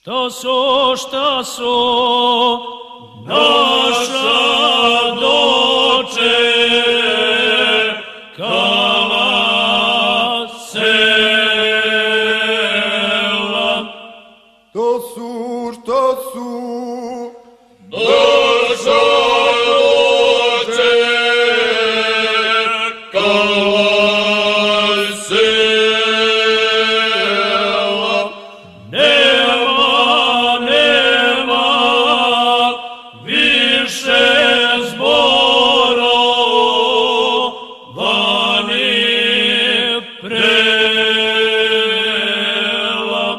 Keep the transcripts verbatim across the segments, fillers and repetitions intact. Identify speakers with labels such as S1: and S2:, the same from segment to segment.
S1: Šta su, šta su naša dočekala sela?
S2: To su, šta su
S3: naša dočekala sela?
S1: Nema, nema više zborovanih prela.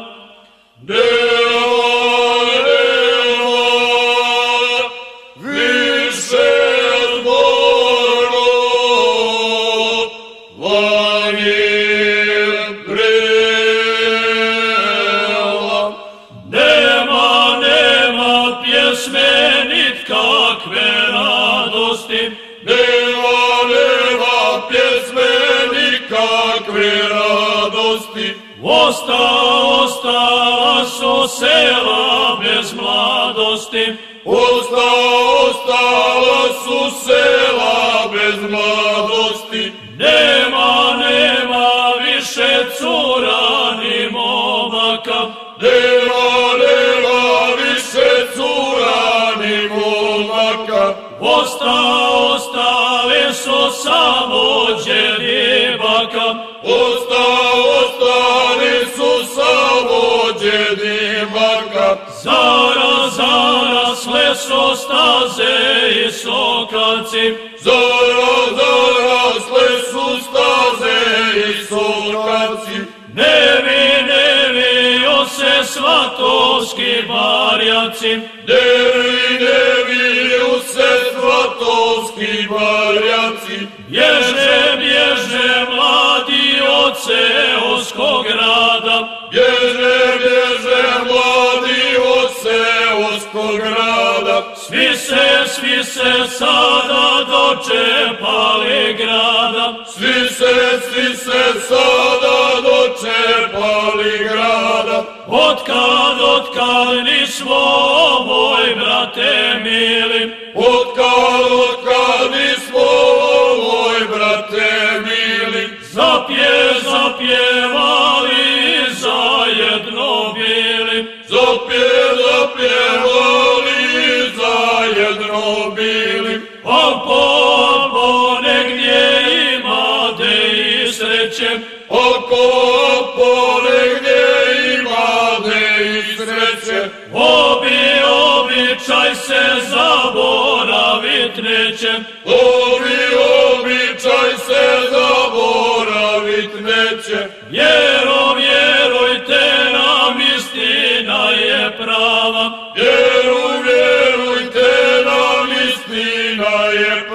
S1: Nema, nema pjesme nikakve radosti.
S3: Nema, nema pjesme nikakve radosti.
S1: Osta, ostala su sela bez mladosti.
S3: Osta, ostala su sela bez mladosti.
S1: Nema, nema više cura ni momaka.
S3: Nema, nema više cura ni momaka.
S1: Osta, ostale su samo djedi baka.
S3: Osta, ostali su samo djedi baka.
S1: Zara, zarasle su staze i sokaci.
S3: Zara, zarasle su staze i sokaci.
S1: Nevi, nevio se svatovski barjaci.
S3: Nevi, neviju se svatovski barjaci.
S1: Bježe, bježe mladi od seoskog grada.
S3: Bježe, bježe mladi od seoskog grada.
S1: Svi se, svi se sada dočepali grada.
S3: Svi se, svi se sada dočepali grada.
S1: Otkad, otkad nismo, moj brate mili.
S3: Otkad, otkad nismo, moj brate mili.
S1: Zapje, zapjevali, zajedno bili.
S3: Zapje, zapjevali, zajedno bili.
S1: Al po, po negdje imate i sreće.
S3: Oko, oko, negdje imade i sreće.
S1: Obi, običaj se zaboravit neće.
S3: Ovi običaj se zaboravit neće.
S1: Vjero, vjerujte nam, istina je prava.
S3: Vjeru, vjerujte nam, istina je prava.